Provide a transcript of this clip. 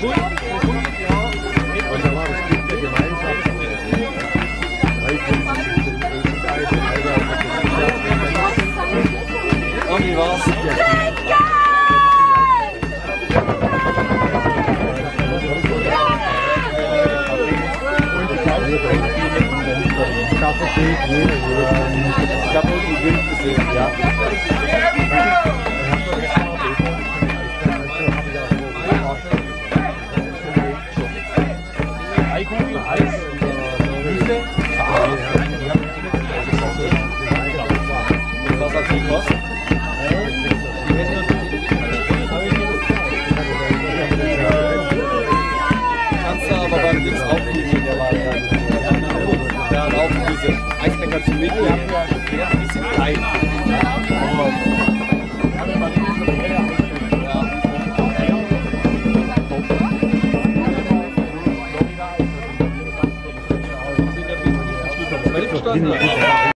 Wie war's? Ich habe irgendwie Wind gesehen, ja. Eikuchen, Eis, Gemüse. Was hat die gekostet? Kannst du aber beim Dings aufnehmen, der war ja auch diese Eisbecher zu mitnehmen. Die sind klein. Ja.